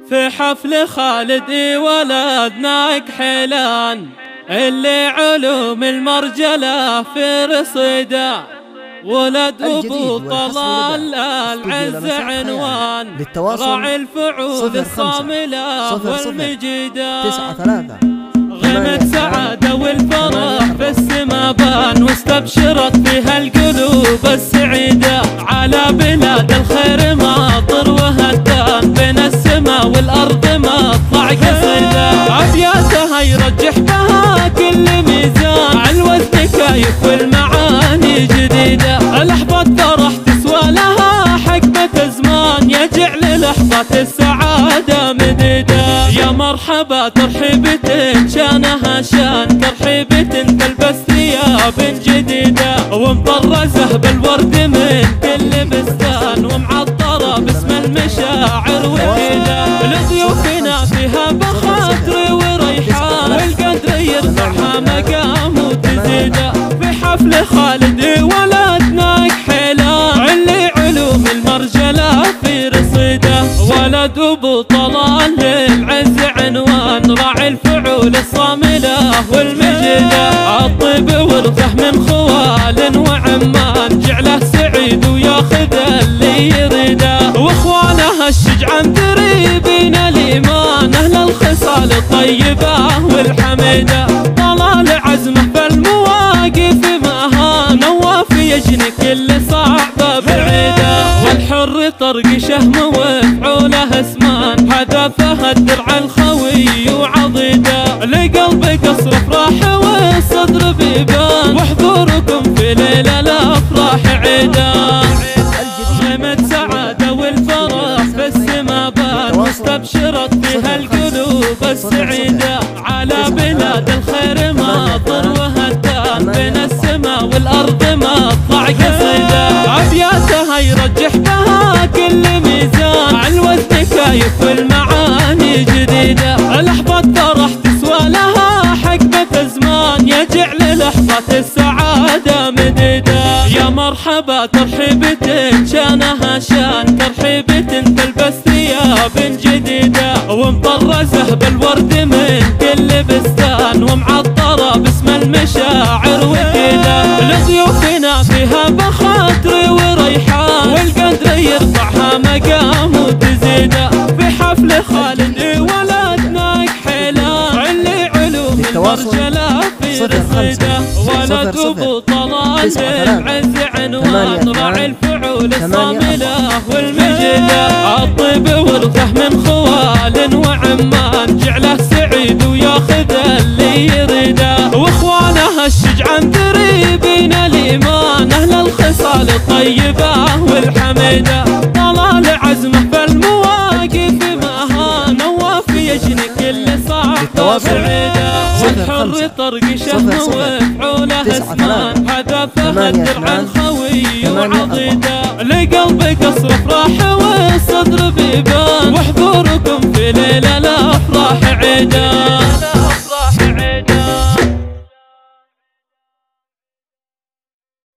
في حفل خالد ولدناك حيلان اللي علوم المرجلة في رصيده، ولد أبو طلال العز عنوان راعي الفعول الصاملة والمجيدة. غيمة سعادة والفرح في السما بان واستبشرت فيها القلوب السعيدة، على بلاد الخير ماطر وهدان بين السما والأرض مطلع قصيدة، أبياتها يرجح بها كل ميزان على الوزن كايف والمعاني جديدة، لحظة فرح تسوى لها حقبة زمان يجعل لحظة السعادة مديدة. يا مرحبا ترحيبة شانها شان ترحيبة تلبس ثياب جديدة، ومطرزة بالورد من كل بستان ومعطرة باسم المشاعر وكذا، لضيوفنا فيها بخاطر وريحان والقدر يرفعها مقام وتزيده. في حفل خالد ولدناك حيلان اللي علوم المرجلة في رصيده، ولد أبو طلال للعز عنوان راعي الفعول الصاملة والمجيدة، الطيب ورثه من خوال وعمان جعله سعيد وياخذ اللي يريده، واخوانه الشجعان دريبين الإيمان أهل الخصال الطيبة والحميدة، طلال عزمه في المواقف مهان وفي يجني كل صعبة بعيدة، والحر طرق شهم وفعوله اسمان هدفه الدرع الخوي وعضيده، لقلب قصر افراح والصدر بيبان وحضوركم في ليلة الافراح عيده. غيمة سعادة والفرح في السما بان واستبشرت فيها القلوب السعيدة، على بلاد الخير ماطر وهدان بين السما والأرض مطلع قصيدة، أبياتها يرجح بها كل ميزان على الوزن كايف والمعاني جديدة، لحظة فرح تسوى لها حقبة زمان يجعل لحظة السعادة مديدة. يا مرحبا ترحيبة شانها شان ترحيبة تلبس ثياب جديدة، ومطرزة بالورد من كل بستان ومعطرة باسم المشاعر وكذا، لضيوفنا فيها بخاطر وريحان والقدر يرفعها مقام وتزيده. في حفل خالد ولدناك حيلان اللي علوم المرجلة في رصيده، ولد أبو طلال العز عنوان راعي الفعول الصاملة والمجيدة، الطيب ورثه من خوال وعمان جعله سعيد وياخذ اللي يريده، واخوانه الشجعان دريبين الإيمان أهل الخصال الطيبة والحميدة، طلال عزمه في المواقف مهان وفي يجني كل صعبة بعيدة، والحر طرق شهم وفعوله اسمان هدفه الدرع الخوي وعضيده، لقلب قصر افراح والصدر بيبان وحضوركم في ليلة الافراح عيده.